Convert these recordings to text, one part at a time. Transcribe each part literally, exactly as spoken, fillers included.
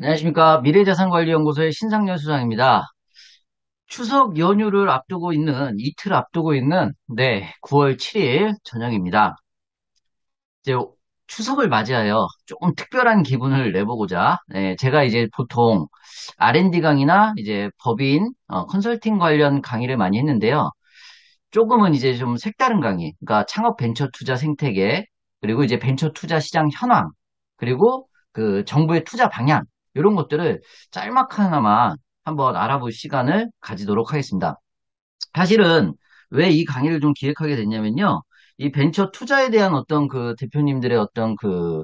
안녕하십니까. 미래자산관리연구소의 신상열 수장입니다. 추석 연휴를 앞두고 있는, 이틀 앞두고 있는, 네, 구월 칠일 저녁입니다. 이제 추석을 맞이하여 조금 특별한 기분을 내보고자, 네, 제가 이제 보통 알앤디 강의나 이제 법인, 어, 컨설팅 관련 강의를 많이 했는데요. 조금은 이제 좀 색다른 강의, 그러니까 창업 벤처 투자 생태계, 그리고 이제 벤처 투자 시장 현황, 그리고 그 정부의 투자 방향, 이런 것들을 짤막하나마 한번 알아볼 시간을 가지도록 하겠습니다. 사실은 왜 이 강의를 좀 기획하게 됐냐면요. 이 벤처 투자에 대한 어떤 그 대표님들의 어떤 그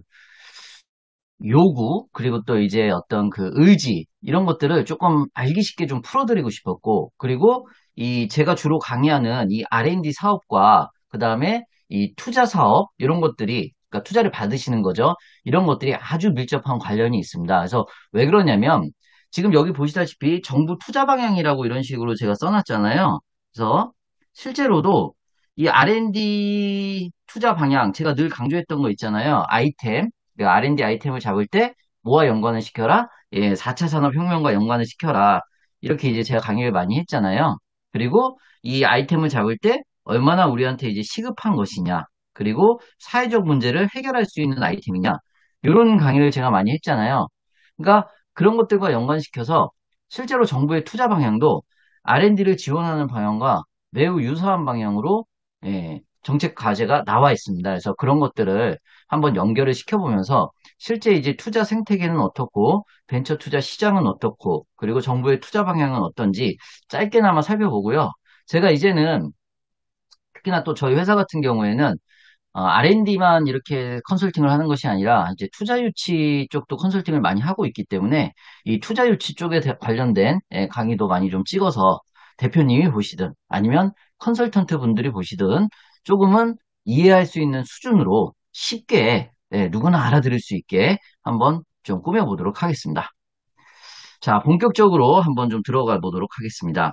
요구, 그리고 또 이제 어떤 그 의지, 이런 것들을 조금 알기 쉽게 좀 풀어드리고 싶었고, 그리고 이 제가 주로 강의하는 이 알앤디 사업과, 그 다음에 이 투자 사업, 이런 것들이, 그러니까 투자를 받으시는 거죠. 이런 것들이 아주 밀접한 관련이 있습니다. 그래서 왜 그러냐면, 지금 여기 보시다시피 정부 투자 방향이라고 이런 식으로 제가 써놨잖아요. 그래서 실제로도 이 알앤디 투자 방향, 제가 늘 강조했던 거 있잖아요. 아이템. 그 알앤디 아이템을 잡을 때 뭐와 연관을 시켜라? 예, 사 차 산업혁명과 연관을 시켜라. 이렇게 이제 제가 강의를 많이 했잖아요. 그리고 이 아이템을 잡을 때 얼마나 우리한테 이제 시급한 것이냐. 그리고 사회적 문제를 해결할 수 있는 아이템이냐. 이런 강의를 제가 많이 했잖아요. 그러니까 그런 것들과 연관시켜서 실제로 정부의 투자 방향도 알앤디를 지원하는 방향과 매우 유사한 방향으로 예, 정책 과제가 나와 있습니다. 그래서 그런 것들을 한번 연결을 시켜보면서 실제 이제 투자 생태계는 어떻고 벤처 투자 시장은 어떻고 그리고 정부의 투자 방향은 어떤지 짧게나마 살펴보고요. 제가 이제는 특히나 또 저희 회사 같은 경우에는 알앤디만 이렇게 컨설팅을 하는 것이 아니라 이제 투자 유치 쪽도 컨설팅을 많이 하고 있기 때문에 이 투자 유치 쪽에 대- 관련된 예, 강의도 많이 좀 찍어서 대표님이 보시든 아니면 컨설턴트 분들이 보시든 조금은 이해할 수 있는 수준으로 쉽게 예, 누구나 알아들을 수 있게 한번 좀 꾸며보도록 하겠습니다. 자, 본격적으로 한번 좀 들어가 보도록 하겠습니다.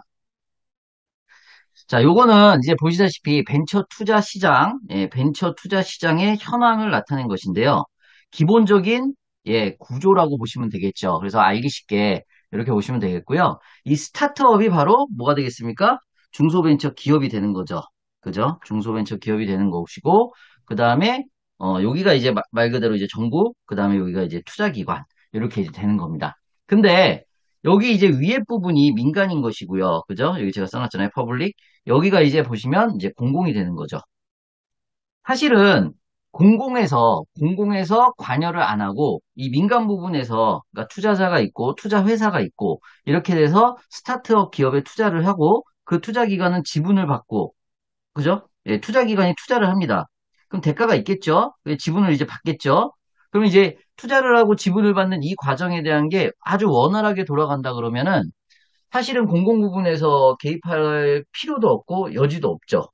자, 요거는 이제 보시다시피 벤처 투자 시장, 예, 벤처 투자 시장의 현황을 나타낸 것인데요. 기본적인 예, 구조라고 보시면 되겠죠. 그래서 알기 쉽게 이렇게 보시면 되겠고요. 이 스타트업이 바로 뭐가 되겠습니까? 중소벤처 기업이 되는 거죠. 그죠? 중소벤처 기업이 되는 것이고, 그 다음에 어, 여기가 이제 마- 말 그대로 이제 정부, 그 다음에 여기가 이제 투자기관 이렇게 이제 되는 겁니다. 근데 여기 이제 위에 부분이 민간인 것이고요. 그죠? 여기 제가 써놨잖아요. 퍼블릭. 여기가 이제 보시면 이제 공공이 되는 거죠. 사실은 공공에서 공공에서 관여를 안 하고 이 민간 부분에서 그러니까 투자자가 있고 투자 회사가 있고 이렇게 돼서 스타트업 기업에 투자를 하고 그 투자 기관은 지분을 받고 그죠? 예, 투자 기관이 투자를 합니다. 그럼 대가가 있겠죠? 예, 지분을 이제 받겠죠? 그럼 이제 투자를 하고 지분을 받는 이 과정에 대한 게 아주 원활하게 돌아간다 그러면은 사실은 공공 부분에서 개입할 필요도 없고 여지도 없죠.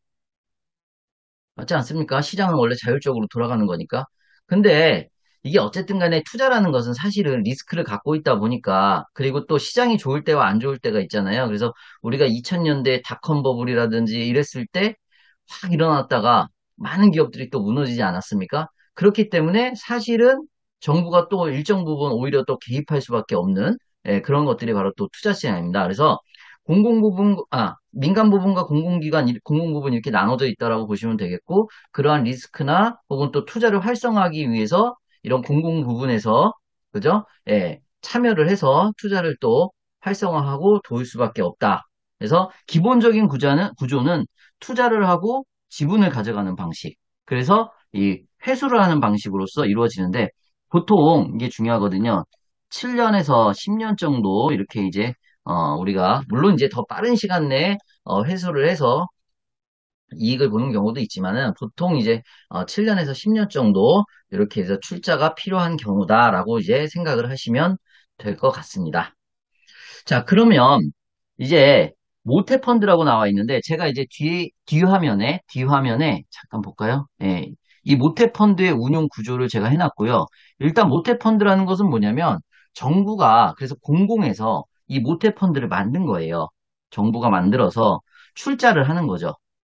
맞지 않습니까? 시장은 원래 자율적으로 돌아가는 거니까. 근데 이게 어쨌든 간에 투자라는 것은 사실은 리스크를 갖고 있다 보니까 그리고 또 시장이 좋을 때와 안 좋을 때가 있잖아요. 그래서 우리가 이천 년대 닷컴 버블이라든지 이랬을 때 확 일어났다가 많은 기업들이 또 무너지지 않았습니까? 그렇기 때문에 사실은 정부가 또 일정 부분 오히려 또 개입할 수밖에 없는 예, 그런 것들이 바로 또 투자 시장입니다. 그래서 공공 부분, 아, 민간 부분과 공공기관, 이- 공공 부분 이렇게 나눠져 있다라고 보시면 되겠고, 그러한 리스크나 혹은 또 투자를 활성화하기 위해서 이런 공공 부분에서, 그죠? 예, 참여를 해서 투자를 또 활성화하고 도울 수밖에 없다. 그래서 기본적인 구조는, 구조는 투자를 하고 지분을 가져가는 방식. 그래서 이 회수를 하는 방식으로서 이루어지는데, 보통 이게 중요하거든요. 칠 년에서 십 년 정도 이렇게 이제 어, 우리가, 물론 이제 더 빠른 시간 내에 어, 회수를 해서 이익을 보는 경우도 있지만은 보통 이제 어, 칠 년에서 십 년 정도 이렇게 해서 출자가 필요한 경우다라고 이제 생각을 하시면 될 것 같습니다. 자, 그러면 이제 모태펀드라고 나와 있는데 제가 이제 뒤, 뒤화면에, 뒤화면에 잠깐 볼까요? 예, 이 모태펀드의 운용 구조를 제가 해놨고요. 일단 모태펀드라는 것은 뭐냐면 정부가 그래서 공공에서 이 모태펀드를 만든 거예요. 정부가 만들어서 출자를 하는 거죠.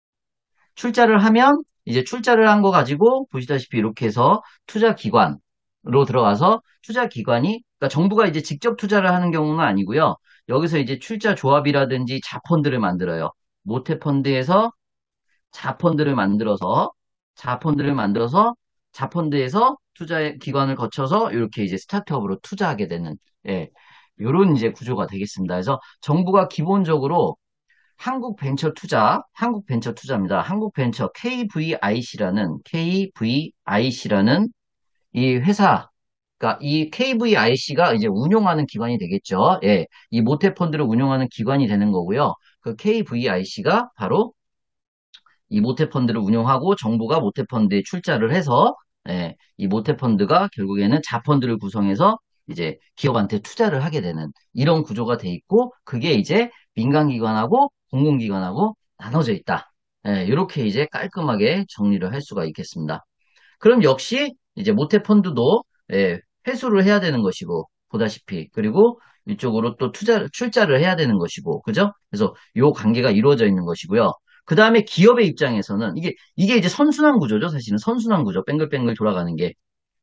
출자를 하면 이제 출자를 한 거 가지고 보시다시피 이렇게 해서 투자 기관으로 들어가서 투자 기관이 그러니까 정부가 이제 직접 투자를 하는 경우는 아니고요. 여기서 이제 출자 조합이라든지 자펀드를 만들어요. 모태펀드에서 자펀드를 만들어서 자펀드를 만들어서 자펀드에서 투자 기관을 거쳐서 이렇게 이제 스타트업으로 투자하게 되는 예, 요런 이제 구조가 되겠습니다. 그래서 정부가 기본적으로 한국 벤처 투자, 한국 벤처 투자입니다. 한국 벤처 케이브이아이씨라는 케이브이아이씨라는 이 회사, 그러니까 이 케이브이아이씨가 이제 운용하는 기관이 되겠죠. 예, 이 모태펀드를 운용하는 기관이 되는 거고요. 그 케이브이아이씨가 바로 이 모태펀드를 운용하고 정부가 모태펀드에 출자를 해서 예, 이 모태펀드가 결국에는 자펀드를 구성해서 이제 기업한테 투자를 하게 되는 이런 구조가 돼 있고 그게 이제 민간기관하고 공공기관하고 나눠져 있다. 예, 이렇게 이제 깔끔하게 정리를 할 수가 있겠습니다. 그럼 역시 이제 모태펀드도 예, 회수를 해야 되는 것이고 보다시피 그리고 이쪽으로 또 투자 출자를 해야 되는 것이고 그죠? 그래서 요 관계가 이루어져 있는 것이고요. 그 다음에 기업의 입장에서는 이게 이게 이제 선순환 구조죠. 사실은 선순환 구조, 뱅글뱅글 돌아가는 게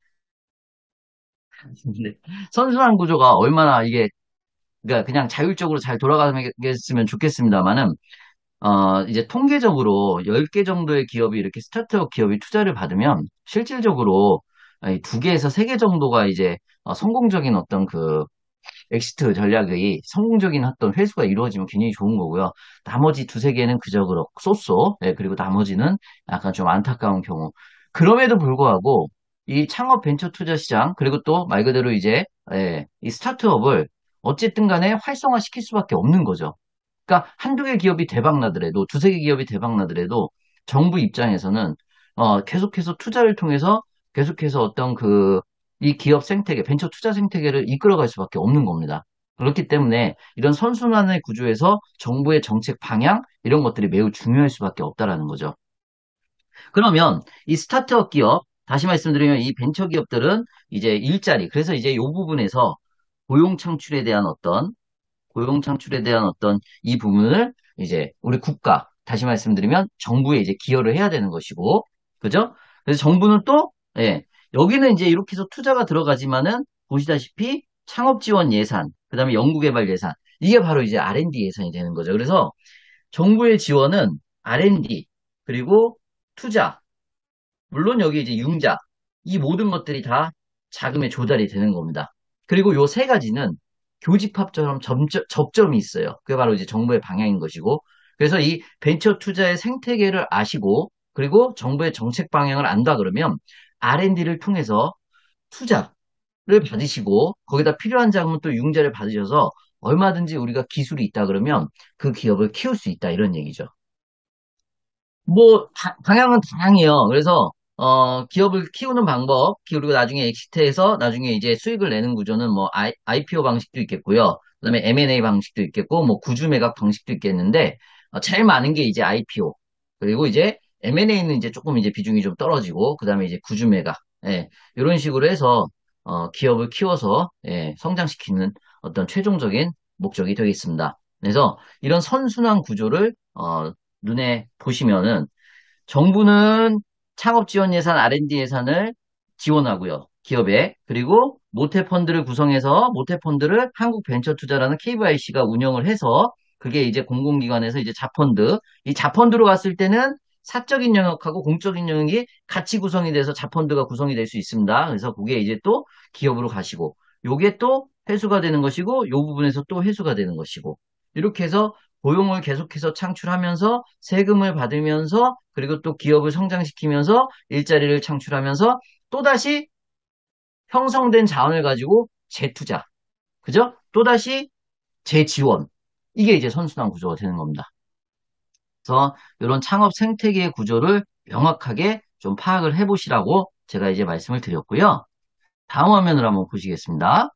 근데 선순환 구조가 얼마나 이게 그러니까 그냥 자율적으로 잘 돌아가겠으면 좋겠습니다만은 어, 이제 통계적으로 열 개 정도의 기업이 이렇게 스타트업 기업이 투자를 받으면 실질적으로 두 개에서 세 개 정도가 이제 어, 성공적인 어떤 그 엑시트 전략의 성공적인 어떤 회수가 이루어지면 굉장히 좋은 거고요. 나머지 두세 개는 그저 그렇 쏘쏘. 예, 그리고 나머지는 약간 좀 안타까운 경우. 그럼에도 불구하고 이 창업 벤처 투자 시장 그리고 또 말 그대로 이제 예, 이 스타트업을 어쨌든 간에 활성화시킬 수밖에 없는 거죠. 그러니까 한두 개 기업이 대박 나더라도 두세 개 기업이 대박 나더라도 정부 입장에서는 어, 계속해서 투자를 통해서 계속해서 어떤 그 이 기업 생태계, 벤처 투자 생태계를 이끌어갈 수밖에 없는 겁니다. 그렇기 때문에 이런 선순환의 구조에서 정부의 정책 방향 이런 것들이 매우 중요할 수밖에 없다라는 거죠. 그러면 이 스타트업 기업 다시 말씀드리면 이 벤처 기업들은 이제 일자리 그래서 이제 이 부분에서 고용 창출에 대한 어떤 고용 창출에 대한 어떤 이 부분을 이제 우리 국가, 다시 말씀드리면 정부에 이제 기여를 해야 되는 것이고, 그죠? 그래서 정부는 또, 예, 여기는 이제 이렇게 해서 투자가 들어가지만은 보시다시피 창업 지원 예산, 그 다음에 연구개발 예산, 이게 바로 이제 알앤디 예산이 되는 거죠. 그래서 정부의 지원은 알앤디, 그리고 투자, 물론 여기 이제 융자, 이 모든 것들이 다 자금의 조달이 되는 겁니다. 그리고 요 세 가지는 교집합처럼 점점, 접점이 있어요. 그게 바로 이제 정부의 방향인 것이고, 그래서 이 벤처 투자의 생태계를 아시고, 그리고 정부의 정책 방향을 안다 그러면 알앤디를 통해서 투자를 받으시고, 거기다 필요한 자금은 또 융자를 받으셔서 얼마든지 우리가 기술이 있다 그러면 그 기업을 키울 수 있다 이런 얘기죠. 뭐 다- 방향은 다양해요. 그래서 어, 기업을 키우는 방법, 그리고 나중에 엑시트해서 나중에 이제 수익을 내는 구조는 뭐 아이, 아이피오 방식도 있겠고요. 그다음에 엠앤에이 방식도 있겠고, 뭐 구주 매각 방식도 있겠는데 어, 제일 많은 게 이제 아이피오. 그리고 이제 엠앤에이는 이제 조금 이제 비중이 좀 떨어지고, 그다음에 이제 구주 매각. 예, 이런 식으로 해서 어, 기업을 키워서 예, 성장시키는 어떤 최종적인 목적이 되겠습니다. 그래서 이런 선순환 구조를 어, 눈에 보시면은 정부는 창업 지원 예산, 알앤디 예산을 지원하고요. 기업에. 그리고 모태펀드를 구성해서 모태펀드를 한국벤처투자라는 케이브이아이씨가 운영을 해서 그게 이제 공공기관에서 이제 자펀드. 이 자펀드로 갔을 때는 사적인 영역하고 공적인 영역이 같이 구성이 돼서 자펀드가 구성이 될 수 있습니다. 그래서 그게 이제 또 기업으로 가시고 요게 또 회수가 되는 것이고 요 부분에서 또 회수가 되는 것이고 이렇게 해서 고용을 계속해서 창출하면서 세금을 받으면서 그리고 또 기업을 성장시키면서 일자리를 창출하면서 또다시 형성된 자원을 가지고 재투자, 그죠? 또다시 재지원. 이게 이제 선순환 구조가 되는 겁니다. 그래서 이런 창업 생태계의 구조를 명확하게 좀 파악을 해보시라고 제가 이제 말씀을 드렸고요. 다음 화면을 한번 보시겠습니다.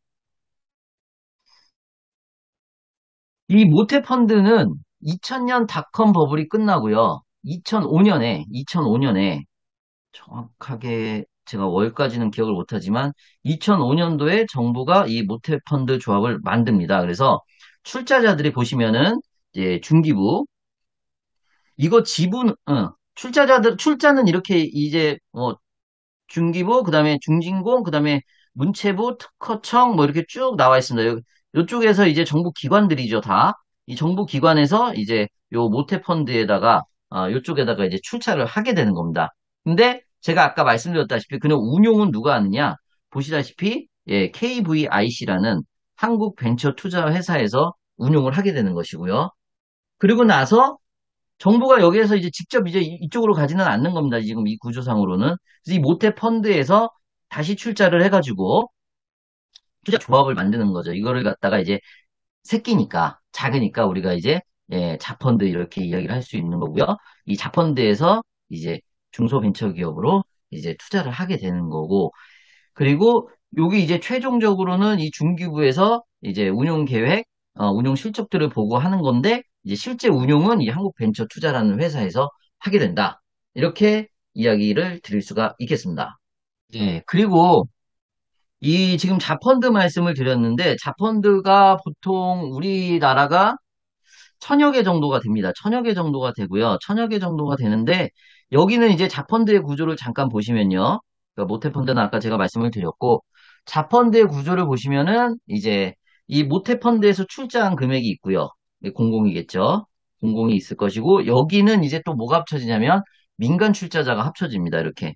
이 모태펀드는 이천 년 닷컴 버블이 끝나고요. 이천오 년에, 이천오 년에 정확하게 제가 월까지는 기억을 못하지만 이천오 년도에 정부가 이 모태펀드 조합을 만듭니다. 그래서 출자자들이 보시면은 이제 중기부 이거 지분 어, 출자자들 출자는 이렇게 이제 뭐 중기부 그다음에 중진공 그다음에 문체부, 특허청 뭐 이렇게 쭉 나와 있습니다. 요, 요쪽에서 이제 정부 기관들이죠, 다. 이 정부 기관에서 이제 요 모태펀드에다가 아, 요쪽에다가 이제 출자를 하게 되는 겁니다. 근데 제가 아까 말씀드렸다시피 그냥 운용은 누가 하느냐? 보시다시피 예, 케이브이아이씨라는 한국 벤처 투자 회사에서 운용을 하게 되는 것이고요. 그리고 나서 정부가 여기에서 이제 직접 이제 이- 이쪽으로 가지는 않는 겁니다. 지금 이 구조상으로는. 그래서 이 모태 펀드에서 다시 출자를 해가지고 투자 조합을 만드는 거죠. 이거를 갖다가 이제 새끼니까, 작으니까 우리가 이제 예, 자펀드 이렇게 이야기를 할 수 있는 거고요. 이 자펀드에서 이제 중소벤처기업으로 이제 투자를 하게 되는 거고, 그리고 여기 이제 최종적으로는 이 중기부에서 이제 운용 계획, 어, 운용 실적들을 보고 하는 건데, 이제 실제 운용은 이 한국벤처투자라는 회사에서 하게 된다. 이렇게 이야기를 드릴 수가 있겠습니다. 예, 그리고 이 지금 자펀드 말씀을 드렸는데, 자펀드가 보통 우리나라가 천여 개 정도가 됩니다. 천여 개 정도가 되고요. 천여 개 정도가 되는데, 여기는 이제 자펀드의 구조를 잠깐 보시면요. 그러니까 모태펀드는 아까 제가 말씀을 드렸고, 자펀드의 구조를 보시면은, 이제 이 모태펀드에서 출자한 금액이 있고요. 이게 공공이겠죠. 공공이 있을 것이고, 여기는 이제 또 뭐가 합쳐지냐면, 민간 출자자가 합쳐집니다. 이렇게.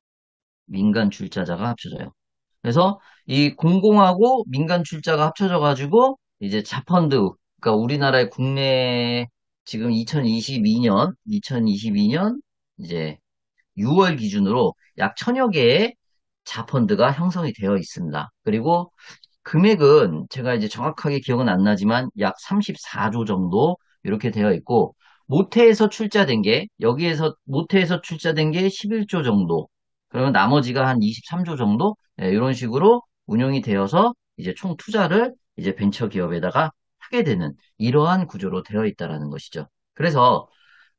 민간 출자자가 합쳐져요. 그래서 이 공공하고 민간 출자가 합쳐져가지고 이제 자펀드, 그러니까 우리나라의 국내 지금 이천이십이 년, 이천이십이 년 이제 유월 기준으로 약 천여 개의 자펀드가 형성이 되어 있습니다. 그리고 금액은 제가 이제 정확하게 기억은 안 나지만 약 삼십사 조 정도 이렇게 되어 있고 모태에서 출자된 게 여기에서 모태에서 출자된 게 십일 조 정도 그러면 나머지가 한 이십삼 조 정도 네, 이런 식으로 운영이 되어서 이제 총 투자를 이제 벤처 기업에다가 하게 되는 이러한 구조로 되어 있다라는 것이죠. 그래서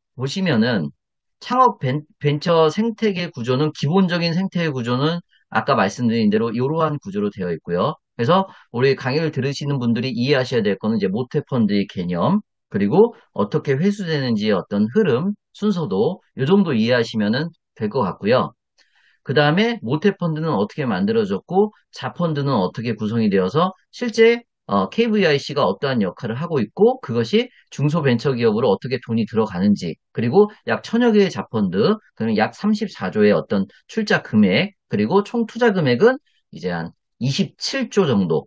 보시면은 창업 벤, 벤처 생태계 구조는 기본적인 생태계 구조는 아까 말씀드린 대로 이러한 구조로 되어 있고요. 그래서 우리 강의를 들으시는 분들이 이해하셔야 될 거는 이제 모태펀드의 개념, 그리고 어떻게 회수되는지의 어떤 흐름, 순서도 이 정도 이해하시면 될 것 같고요. 그 다음에 모태펀드는 어떻게 만들어졌고 자펀드는 어떻게 구성이 되어서 실제 케이브이아이씨가 어떠한 역할을 하고 있고 그것이 중소벤처기업으로 어떻게 돈이 들어가는지 그리고 약 천여 개의 자펀드 그리고 약 삼십사 조의 어떤 출자 금액 그리고 총 투자 금액은 이제 한 이십칠 조 정도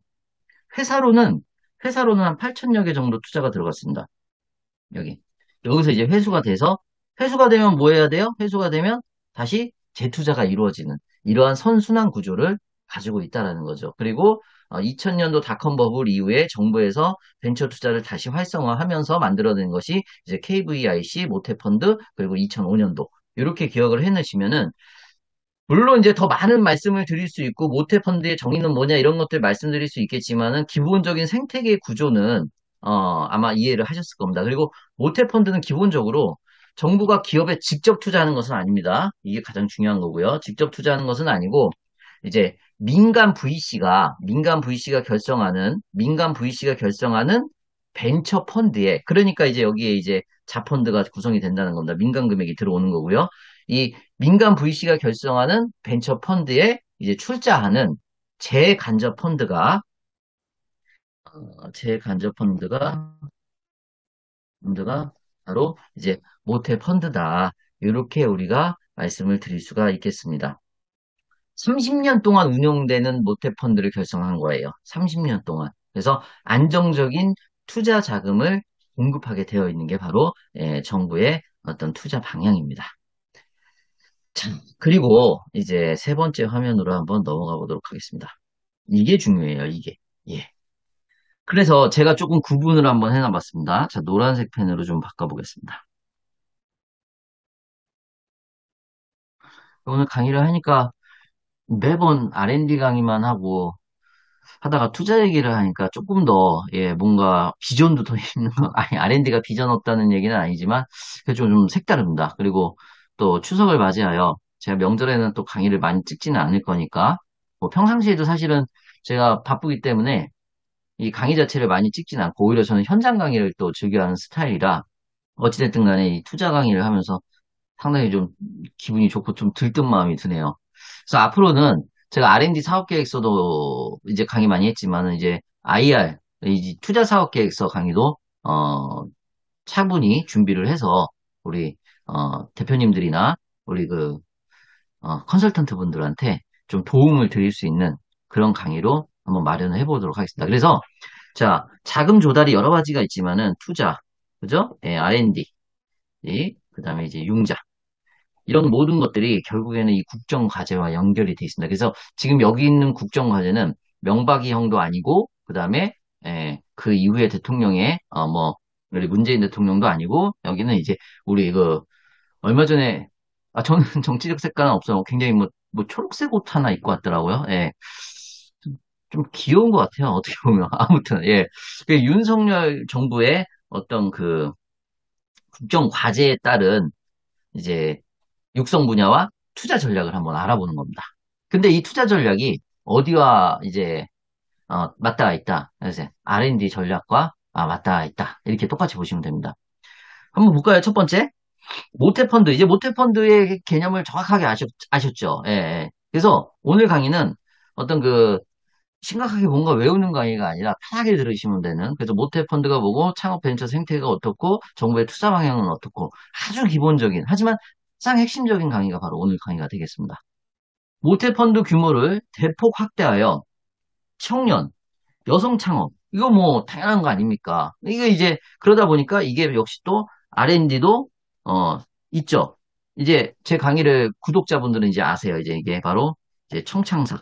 회사로는 회사로는 한 팔천여 개 정도 투자가 들어갔습니다. 여기. 여기서 이제 회수가 돼서, 회수가 되면 뭐 해야 돼요? 회수가 되면 다시 재투자가 이루어지는 이러한 선순환 구조를 가지고 있다라는 거죠. 그리고 이천 년도 닷컴 버블 이후에 정부에서 벤처 투자를 다시 활성화하면서 만들어낸 것이 이제 케이브이아이씨, 모태펀드, 그리고 이천오 년도. 이렇게 기억을 해놓으시면은 물론 이제 더 많은 말씀을 드릴 수 있고 모태펀드의 정의는 뭐냐 이런 것들 말씀드릴 수 있겠지만은 기본적인 생태계 구조는 어, 아마 이해를 하셨을 겁니다. 그리고 모태펀드는 기본적으로 정부가 기업에 직접 투자하는 것은 아닙니다. 이게 가장 중요한 거고요. 직접 투자하는 것은 아니고 이제 민간 브이씨가 민간 브이씨가 결성하는 민간 브이씨가 결성하는 벤처 펀드에 그러니까 이제 여기에 이제 자펀드가 구성이 된다는 겁니다. 민간 금액이 들어오는 거고요. 이 민간 브이씨가 결성하는 벤처 펀드에 이제 출자하는 재간접 펀드가 어, 재간접 펀드가 펀드가 바로 이제 모태 펀드다. 이렇게 우리가 말씀을 드릴 수가 있겠습니다. 삼십 년 동안 운영되는 모태 펀드를 결성한 거예요. 삼십 년 동안. 그래서 안정적인 투자 자금을 공급하게 되어 있는 게 바로 예, 정부의 어떤 투자 방향입니다. 자, 그리고 이제 세 번째 화면으로 한번 넘어가 보도록 하겠습니다. 이게 중요해요, 이게. 예. 그래서 제가 조금 구분을 한번 해놔봤습니다. 자, 노란색 펜으로 좀 바꿔보겠습니다. 오늘 강의를 하니까 매번 알앤디 강의만 하고 하다가 투자 얘기를 하니까 조금 더, 예, 뭔가 비전도 더 있는 거, 아니, 알앤디가 비전 없다는 얘기는 아니지만, 그게 좀, 좀 색다릅니다. 그리고 또 추석을 맞이하여 제가 명절에는 또 강의를 많이 찍지는 않을 거니까, 뭐 평상시에도 사실은 제가 바쁘기 때문에 이 강의 자체를 많이 찍지는 않고, 오히려 저는 현장 강의를 또 즐겨하는 스타일이라, 어찌됐든 간에 이 투자 강의를 하면서 상당히 좀 기분이 좋고 좀 들뜬 마음이 드네요. 그래서 앞으로는 제가 알앤디 사업계획서도 이제 강의 많이 했지만은 이제 아이알, 이제 투자 사업계획서 강의도, 어, 차분히 준비를 해서 우리, 어, 대표님들이나 우리 그, 어, 컨설턴트 분들한테 좀 도움을 드릴 수 있는 그런 강의로 한번 마련을 해보도록 하겠습니다. 그래서, 자, 자금 조달이 여러 가지가 있지만은 투자, 그죠? 예, 알앤디, 그 다음에 이제 융자. 이런 모든 것들이 결국에는 이 국정 과제와 연결이 돼 있습니다. 그래서 지금 여기 있는 국정 과제는 명박이 형도 아니고, 그 다음에 그 이후에 대통령의 어, 뭐 우리 문재인 대통령도 아니고, 여기는 이제 우리 그 얼마 전에 아 저는 정치적 색깔은 없어요. 굉장히 뭐, 뭐 초록색 옷 하나 입고 왔더라고요. 예. 좀, 좀 귀여운 것 같아요. 어떻게 보면 아무튼 예. 그 윤석열 정부의 어떤 그 국정 과제에 따른 이제 육성 분야와 투자 전략을 한번 알아보는 겁니다. 근데 이 투자 전략이 어디와 이제 어, 맞닿아 있다. 그래서 알앤디 전략과 아, 맞닿아 있다. 이렇게 똑같이 보시면 됩니다. 한번 볼까요? 첫 번째, 모태펀드. 이제 모태펀드의 개념을 정확하게 아셨, 아셨죠? 예, 예. 그래서 오늘 강의는 어떤 그 심각하게 뭔가 외우는 강의가 아니라 편하게 들으시면 되는. 그래서 모태펀드가 뭐고, 창업 벤처 생태가 어떻고, 정부의 투자 방향은 어떻고, 아주 기본적인, 하지만 가장 핵심적인 강의가 바로 오늘 강의가 되겠습니다. 모태펀드 규모를 대폭 확대하여 청년, 여성 창업. 이거 뭐 당연한 거 아닙니까? 이게 이제 그러다 보니까 이게 역시 또 알앤디도 어 있죠. 이제 제 강의를 구독자분들은 이제 아세요. 이제 이게 바로 이제 청창사.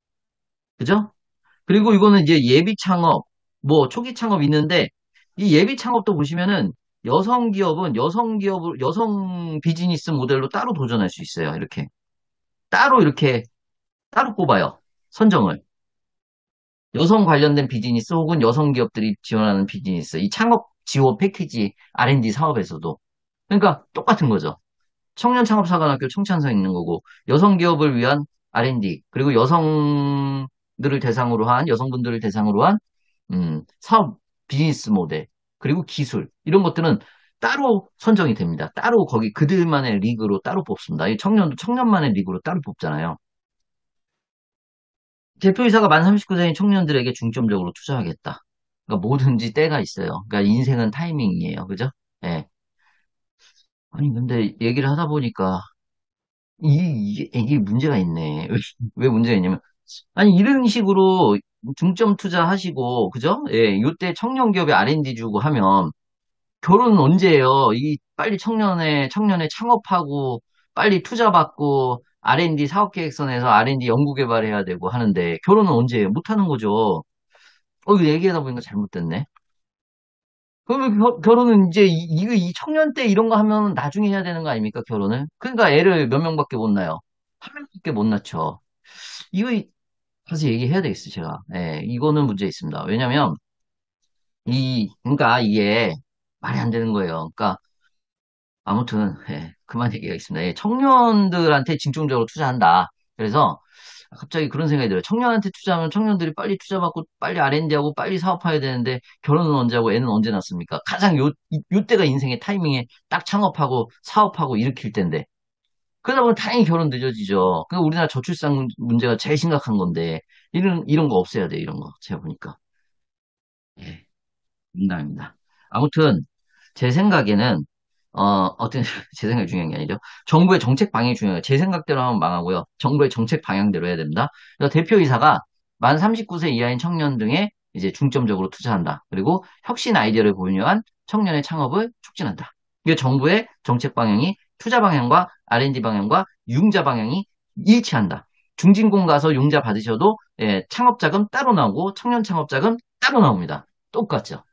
그죠? 그리고 이거는 이제 예비 창업, 뭐 초기 창업 있는데 이 예비 창업도 보시면은 여성 기업은 여성 기업을 여성 비즈니스 모델로 따로 도전할 수 있어요. 이렇게 따로 이렇게 따로 뽑아요. 선정을. 여성 관련된 비즈니스 혹은 여성 기업들이 지원하는 비즈니스, 이 창업 지원 패키지 알앤디 사업에서도. 그러니까 똑같은 거죠. 청년 창업사관학교 청찬서 있는 거고, 여성 기업을 위한 알앤디, 그리고 여성들을 대상으로 한, 여성분들을 대상으로 한, 음, 사업, 비즈니스 모델, 그리고 기술, 이런 것들은 따로 선정이 됩니다. 따로 거기 그들만의 리그로 따로 뽑습니다. 이 청년도 청년만의 리그로 따로 뽑잖아요. 대표이사가 만 삼십구 세인 청년들에게 중점적으로 투자하겠다. 그러니까 뭐든지 때가 있어요. 그러니까 인생은 타이밍이에요. 그죠? 예. 아니, 근데 얘기를 하다 보니까 이, 이게, 이게 문제가 있네. 왜 문제가 있냐면, 아니, 이런 식으로 중점 투자하시고, 그죠? 예, 요때 청년 기업에 알앤디 주고 하면 결혼은 언제 해요? 이 빨리 청년의 청년의 창업하고 빨리 투자받고 알앤디 사업계획서내서 알앤디 연구개발해야 되고 하는데 결혼은 언제 해요? 못 하는 거죠. 어, 이거 얘기하다 보니까 잘못됐네. 그러면 겨- 결혼은 이제 이, 이, 이 청년 때 이런 거 하면 나중에 해야 되는 거 아닙니까, 결혼을? 그러니까 애를 몇 명밖에 못 낳아요. 한 명밖에 못 낳죠. 이거 가서 얘기해야 되겠어, 제가. 예, 이거는 문제 있습니다. 왜냐면 이 그러니까 이게 말이 안 되는 거예요. 그러니까 아무튼 예, 그만 얘기하겠습니다. 예, 청년들한테 집중적으로 투자한다. 그래서 갑자기 그런 생각이 들어요. 청년한테 투자하면 청년들이 빨리 투자받고 빨리 알앤디하고 빨리 사업해야 되는데 결혼은 언제 하고 애는 언제 낳습니까? 가장 요, 이- 요때가 인생의 타이밍에 딱 창업하고 사업하고 일으킬 때인데 그러다 보면 당연히 결혼 늦어지죠. 그 우리나라 저출산 문- 문제가 제일 심각한 건데 이런 이런 거 없애야 돼 이런 거 제가 보니까 예, 농담입니다. 아무튼 제 생각에는 어, 어떤, 제 생각이 중요한 게 아니죠. 정부의 정책 방향이 중요해요. 제 생각대로 하면 망하고요. 정부의 정책 방향대로 해야 됩니다. 그래서 대표이사가 만 삼십구 세 이하인 청년 등에 이제 중점적으로 투자한다. 그리고 혁신 아이디어를 보유한 청년의 창업을 촉진한다. 이게 정부의 정책 방향이 투자 방향과 알앤디 방향과 융자 방향이 일치한다. 중진공 가서 융자 받으셔도 예, 창업자금 따로 나오고 청년 창업자금 따로 나옵니다. 똑같죠.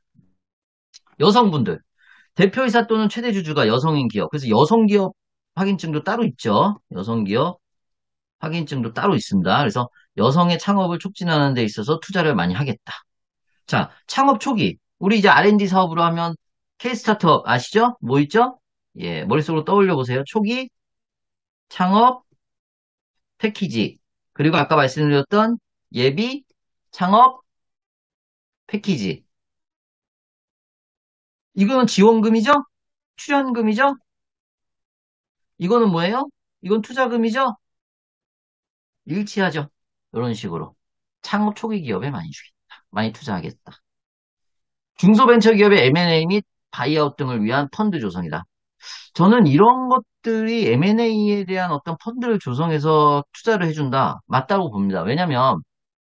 여성분들. 대표이사 또는 최대 주주가 여성인 기업. 그래서 여성 기업 확인증도 따로 있죠. 여성 기업 확인증도 따로 있습니다. 그래서 여성의 창업을 촉진하는 데 있어서 투자를 많이 하겠다. 자, 창업 초기. 우리 이제 알앤디 사업으로 하면 K 스타트업 아시죠? 뭐 있죠? 예, 머릿속으로 떠올려 보세요. 초기 창업 패키지. 그리고 아까 말씀드렸던 예비 창업 패키지. 이거는 지원금이죠? 출연금이죠? 이거는 뭐예요? 이건 투자금이죠? 일치하죠. 이런 식으로. 창업 초기 기업에 많이 주겠다. 많이 투자하겠다. 중소벤처기업의 엠 앤 에이 및 바이아웃 등을 위한 펀드 조성이다. 저는 이런 것들이 엠 앤 에이에 대한 어떤 펀드를 조성해서 투자를 해준다. 맞다고 봅니다. 왜냐면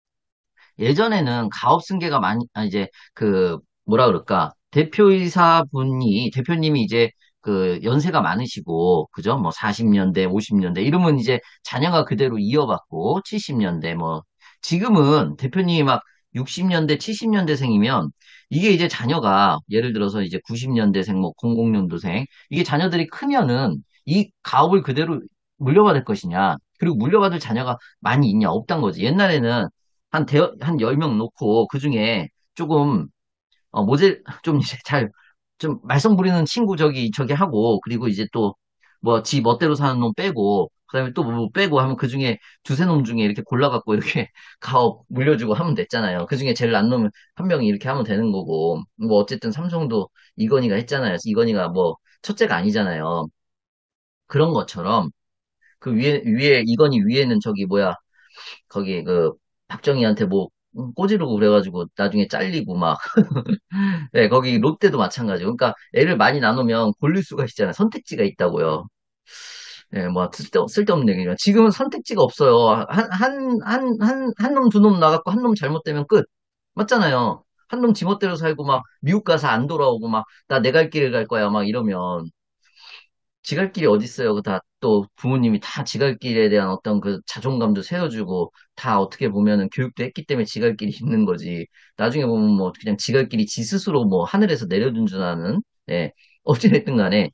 예전에는 가업 승계가 많이, 아, 이제 그, 뭐라 그럴까. 대표이사 분이, 대표님이 이제 그 연세가 많으시고, 그죠? 뭐 사십 년대, 오십 년대, 이러면 이제 자녀가 그대로 이어받고, 칠십 년대, 뭐, 지금은 대표님이 막 육십 년대, 칠십 년대생이면, 이게 이제 자녀가, 예를 들어서 이제 구십 년대생, 뭐 공공 년도생, 이게 자녀들이 크면은 이 가업을 그대로 물려받을 것이냐, 그리고 물려받을 자녀가 많이 있냐, 없단 거지. 옛날에는 한 대, 한 열 명 놓고 그 중에 조금, 어, 모질, 좀 이제 잘, 좀 말썽 부리는 친구 저기, 저기 하고, 그리고 이제 또, 뭐, 지 멋대로 사는 놈 빼고, 그 다음에 또 뭐 빼고 하면 그 중에 두세 놈 중에 이렇게 골라갖고 이렇게 가업 물려주고 하면 됐잖아요. 그 중에 제일 난 놈을 한 명이 이렇게 하면 되는 거고, 뭐 어쨌든 삼성도 이건희가 했잖아요. 이건희가 뭐, 첫째가 아니잖아요. 그런 것처럼, 그 위에, 위에, 이건희 위에는 저기 뭐야, 거기 그 박정희한테 뭐 음, 꼬지르고 그래가지고 나중에 잘리고 막 네, 거기 롯데도 마찬가지고 그러니까 애를 많이 나누면 고를 수가 있잖아요. 선택지가 있다고요. 예, 뭐 쓸데, 쓸데없는 얘기지만 지금은 선택지가 없어요. 한 한 한 한 한 놈 두 놈 나갔고 한 놈 잘못되면 끝. 맞잖아요. 한 놈 지멋대로 살고 막 미국 가서 안 돌아오고 막 나 내 갈 길을 갈 거야 막 이러면 지갈 길이 어딨어요. 그 다 또 부모님이 다 지갈 길에 대한 어떤 그 자존감도 세워주고 다 어떻게 보면은 교육도 했기 때문에 지갈 길이 있는 거지. 나중에 보면 뭐 그냥 지갈 길이 지 스스로 뭐 하늘에서 내려준 줄 아는, 네. 어찌됐든 간에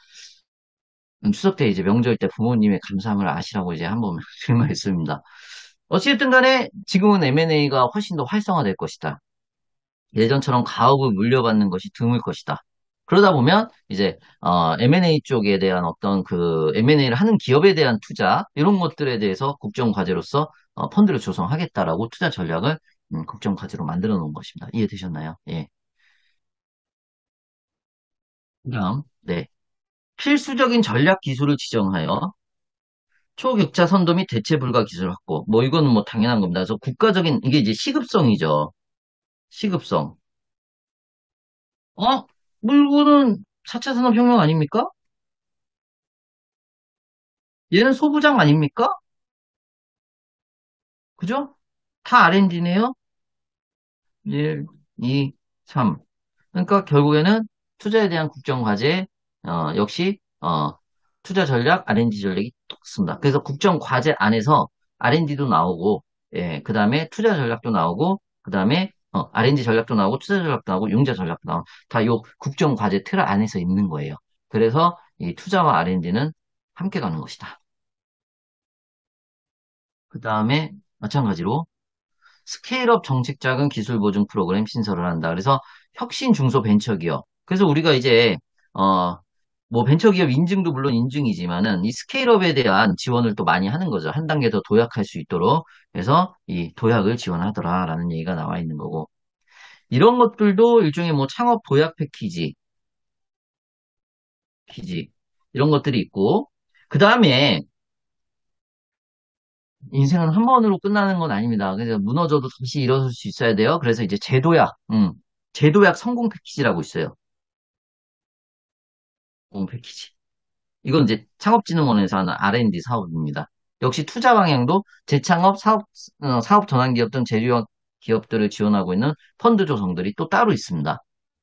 음, 추석 때 이제 명절 때 부모님의 감사함을 아시라고 이제 한번 말씀했습니다. 어찌됐든 간에 지금은 엠 앤 에이가 훨씬 더 활성화될 것이다. 예전처럼 가업을 물려받는 것이 드물 것이다. 그러다 보면 이제 어, 엠 앤 에이 쪽에 대한 어떤 그 엠 앤 에이를 하는 기업에 대한 투자 이런 것들에 대해서 국정 과제로서 어, 펀드를 조성하겠다라고 투자 전략을 음, 국정 과제로 만들어 놓은 것입니다. 이해되셨나요? 예. 그다음 네. 필수적인 전략 기술을 지정하여 초격차 선도 및 대체 불가 기술 확보. 뭐 이거는 뭐 당연한 겁니다. 그래서 국가적인 이게 이제 시급성이죠. 시급성. 어? 물건은 사 차 산업혁명 아닙니까? 얘는 소부장 아닙니까? 그죠? 다 알 앤 디네요. 일, 이, 삼. 그러니까 결국에는 투자에 대한 국정과제, 어, 역시, 어, 투자 전략, 알 앤 디 전략이 똑같습니다. 그래서 국정과제 안에서 알 앤 디도 나오고, 예, 그 다음에 투자 전략도 나오고, 그 다음에, 어, 알 앤 디 전략도 나오고, 투자 전략도 나오고, 융자 전략도 나오고, 다 요 국정과제 틀 안에서 있는 거예요. 그래서 이 투자와 알 앤 디는 함께 가는 것이다. 그 다음에, 마찬가지로, 스케일업 정책 자금 기술 보증 프로그램 신설을 한다. 그래서 혁신 중소 벤처기업. 그래서 우리가 이제 어 뭐 벤처기업 인증도 물론 인증이지만은 이 스케일업에 대한 지원을 또 많이 하는 거죠. 한 단계 더 도약할 수 있도록. 그래서 이 도약을 지원하더라라는 얘기가 나와 있는 거고. 이런 것들도 일종의 뭐 창업 도약 패키지, 패키지 이런 것들이 있고. 그 다음에 인생은 한 번으로 끝나는 건 아닙니다. 그래서 무너져도 다시 일어설 수 있어야 돼요. 그래서 이제 제도약, 음, 제도약 성공 패키지라고 있어요. 성공 패키지. 이건 이제 창업진흥원에서 하는 알 앤 디 사업입니다. 역시 투자 방향도 재창업, 사업, 어, 사업 전환 기업 등 제조약 기업들을 지원하고 있는 펀드 조성들이 또 따로 있습니다.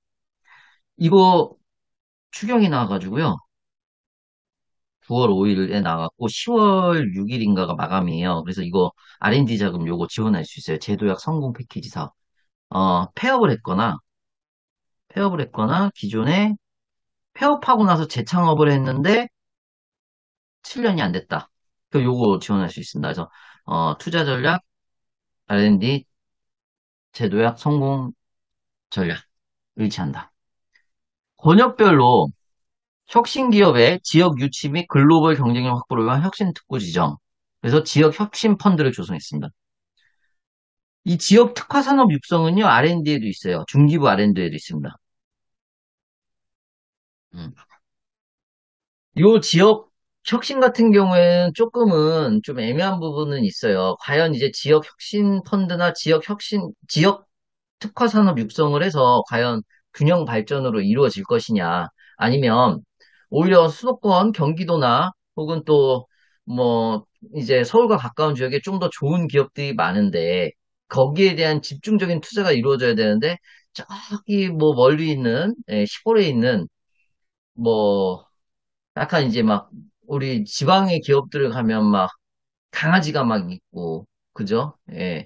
이거 추경이 나와가지고요. 구월 오 일에 나갔고 시월 육 일인가가 마감이에요. 그래서 이거 알 앤 디 자금 요거 지원할 수 있어요. 제도약 성공 패키지 사업. 어, 폐업을 했거나, 폐업을 했거나, 기존에 폐업하고 나서 재창업을 했는데 칠 년이 안 됐다. 그 요거 지원할 수 있습니다. 그래서, 어, 투자 전략, 알 앤 디, 제도약, 성공 전략, 일치한다. 권역별로 혁신 기업의 지역 유치 및 글로벌 경쟁력 확보를 위한 혁신 특구 지정. 그래서 지역 혁신 펀드를 조성했습니다. 이 지역 특화 산업 육성은요, 알 앤 디에도 있어요. 중기부 알 앤 디에도 있습니다. 음. 요 지역 혁신 같은 경우에는 조금은 좀 애매한 부분은 있어요. 과연 이제 지역 혁신 펀드나 지역 혁신, 지역 특화 산업 육성을 해서 과연 균형 발전으로 이루어질 것이냐, 아니면 오히려 수도권, 경기도나 혹은 또 뭐 이제 서울과 가까운 지역에 좀 더 좋은 기업들이 많은데 거기에 대한 집중적인 투자가 이루어져야 되는데 저기 뭐 멀리 있는 예, 시골에 있는 뭐 약간 이제 막 우리 지방의 기업들을 가면 막 강아지가 막 있고 그죠? 예.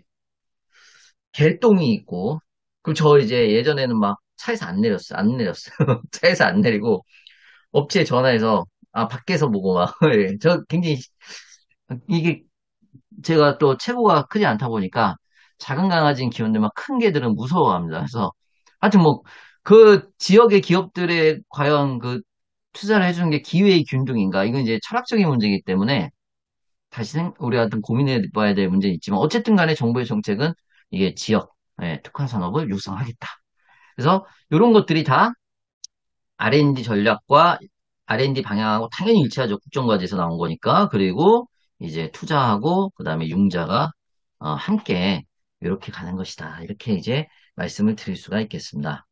개똥이 있고, 그럼 저 이제 예전에는 막 차에서 안 내렸어, 안 내렸어. 차에서 안 내리고, 업체에 전화해서, 아, 밖에서 보고 막, 예. 저 굉장히, 이게 제가 또 체구가 크지 않다 보니까, 작은 강아지는 귀여운데 막 큰 개들은 무서워합니다. 그래서, 하여튼 뭐, 그 지역의 기업들에 과연 그 투자를 해주는 게 기회의 균등인가? 이건 이제 철학적인 문제이기 때문에, 다시 생, 우리가 좀 고민해 봐야 될 문제는 있지만, 어쨌든 간에 정부의 정책은 이게 지역, 예, 특화 산업을 육성하겠다. 그래서 이런 것들이 다 알앤디 전략과 알앤디 방향하고 당연히 일치하죠. 국정과제에서 나온 거니까. 그리고 이제 투자하고 그다음에 융자가 어, 함께 이렇게 가는 것이다. 이렇게 이제 말씀을 드릴 수가 있겠습니다.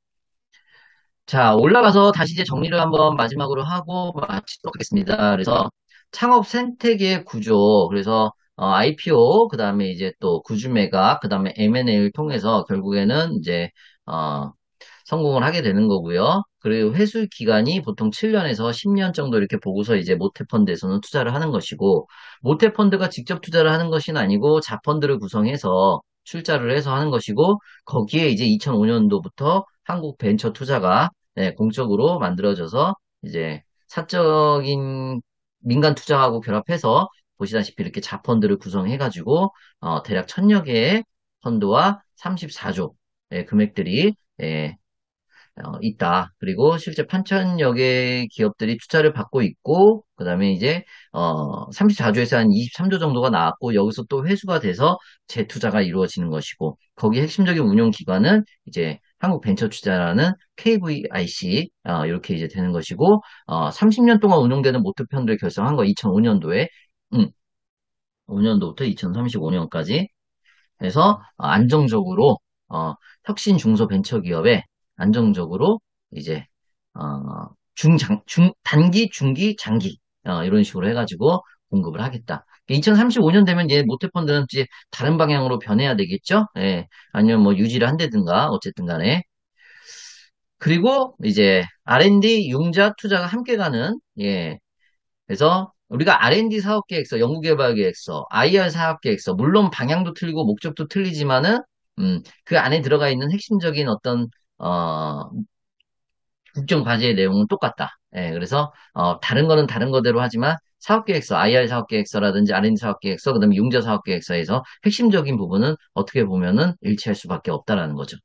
자, 올라가서 다시 이제 정리를 한번 마지막으로 하고 마치도록 하겠습니다. 그래서 창업 생태계의 구조, 그래서 아이피오, 그 다음에 이제 또 구주 매각, 그 다음에 엠 앤 에이를 통해서 결국에는 이제 어, 성공을 하게 되는 거고요. 그리고 회수 기간이 보통 칠 년에서 십 년 정도 이렇게 보고서 이제 모태펀드에서는 투자를 하는 것이고, 모태펀드가 직접 투자를 하는 것은 아니고 자펀드를 구성해서 출자를 해서 하는 것이고, 거기에 이제 이천오 년도부터 한국 벤처 투자가 네, 공적으로 만들어져서 이제 사적인 민간 투자하고 결합해서 보시다시피 이렇게 자펀드를 구성해가지고 어, 대략 천여 개의 펀드와 삼십사 조 금액들이 예, 어, 있다. 그리고 실제 팔천여 개 기업들이 투자를 받고 있고, 그 다음에 이제, 어, 삼십사 조에서 한 이십삼 조 정도가 나왔고, 여기서 또 회수가 돼서 재투자가 이루어지는 것이고, 거기 핵심적인 운용 기관은 이제 한국벤처투자라는 케이 브이 아이 씨, 어, 이렇게 이제 되는 것이고, 어, 삼십 년 동안 운용되는 모트펀드를 결성한 거 이천오 년도에, 음, 오 년도부터 이천삼십오 년까지 그래서 어, 안정적으로 어, 혁신 중소벤처기업에 안정적으로 이제 어, 중장 중 단기 중기 장기 어, 이런 식으로 해가지고 공급을 하겠다. 이천삼십오 년 되면 얘 모태펀드는 이제 다른 방향으로 변해야 되겠죠? 예, 아니면 뭐 유지를 한다든가 어쨌든 간에 그리고 이제 알 앤 디 융자 투자가 함께 가는 예 그래서 우리가 알 앤 디 사업계획서, 연구개발계획서, 아이 알 사업계획서, 물론 방향도 틀리고 목적도 틀리지만은 음, 그 안에 들어가 있는 핵심적인 어떤 어, 국정 과제의 내용은 똑같다. 예, 그래서 어, 다른 거는 다른 거대로 하지만 사업계획서, 아이 알 사업계획서라든지 알 앤 디 사업계획서, 그다음에 융자 사업계획서에서 핵심적인 부분은 어떻게 보면은 일치할 수밖에 없다라는 거죠.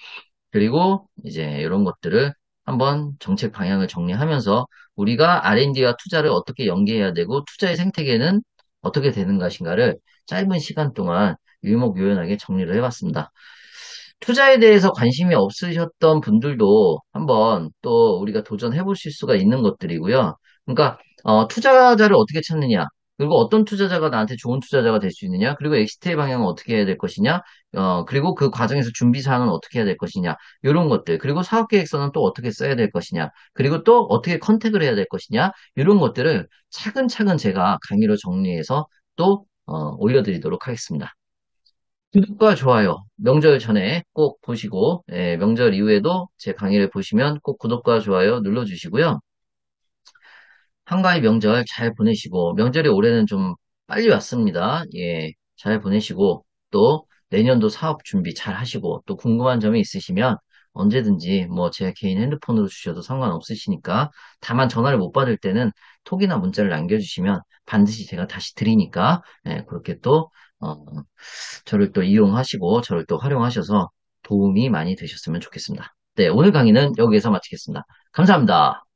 그리고 이제 이런 것들을 한번 정책 방향을 정리하면서 우리가 알 앤 디와 투자를 어떻게 연계해야 되고 투자의 생태계는 어떻게 되는 것인가를 짧은 시간 동안 유목유연하게 정리를 해봤습니다. 투자에 대해서 관심이 없으셨던 분들도 한번 또 우리가 도전해 보실 수가 있는 것들이고요. 그러니까 어, 투자자를 어떻게 찾느냐, 그리고 어떤 투자자가 나한테 좋은 투자자가 될 수 있느냐, 그리고 엑시트의 방향은 어떻게 해야 될 것이냐, 어, 그리고 그 과정에서 준비 사항은 어떻게 해야 될 것이냐, 이런 것들, 그리고 사업 계획서는 또 어떻게 써야 될 것이냐, 그리고 또 어떻게 컨택을 해야 될 것이냐, 이런 것들을 차근차근 제가 강의로 정리해서 또 어, 올려드리도록 하겠습니다. 구독과 좋아요, 명절 전에 꼭 보시고, 예, 명절 이후에도 제 강의를 보시면 꼭 구독과 좋아요 눌러주시고요. 한가위 명절 잘 보내시고, 명절이 올해는 좀 빨리 왔습니다. 예, 잘 보내시고, 또 내년도 사업 준비 잘 하시고, 또 궁금한 점이 있으시면 언제든지 뭐 제 개인 핸드폰으로 주셔도 상관없으시니까, 다만 전화를 못 받을 때는 톡이나 문자를 남겨주시면 반드시 제가 다시 드리니까, 예, 그렇게 또, 어, 저를 또 이용하시고, 저를 또 활용하셔서 도움이 많이 되셨으면 좋겠습니다. 네, 오늘 강의는 여기에서 마치겠습니다. 감사합니다.